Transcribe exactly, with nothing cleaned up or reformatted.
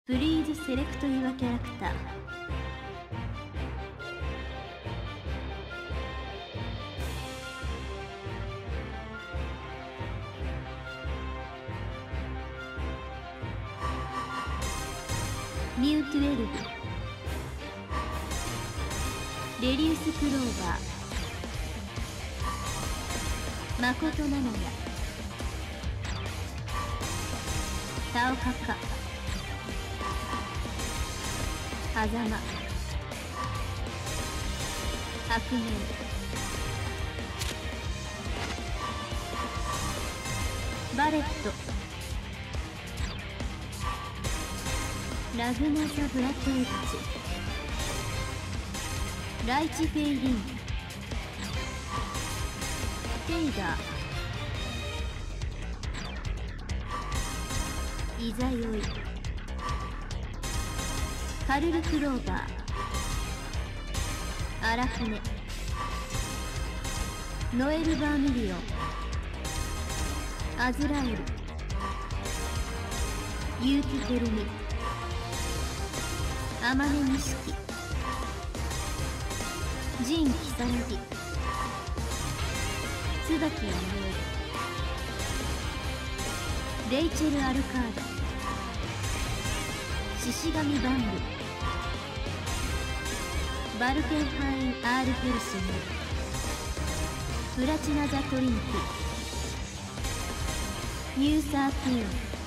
プリーズセレクトユアキャラクター。ミュートゥエルブ、レリウスクローバー、マコトナナヤ、タオカカ、ハザマ、白面、バレット、ラグナザ・ブラテーチ、ライチ・フェイリン、テイダー、イザヨイ、カルル・クローバー、アラフネ、ノエル・バーミリオン、アズラエル、ユーティ・テルミ、アマネニシキ、ジン・キサラギ、ツバキ・アモエ、レイチェル・アルカード、獅子神バンブ、バルケンハイン・アール・フェルシング、プラチナ・ザ・トリニティ、ニューサーティーン、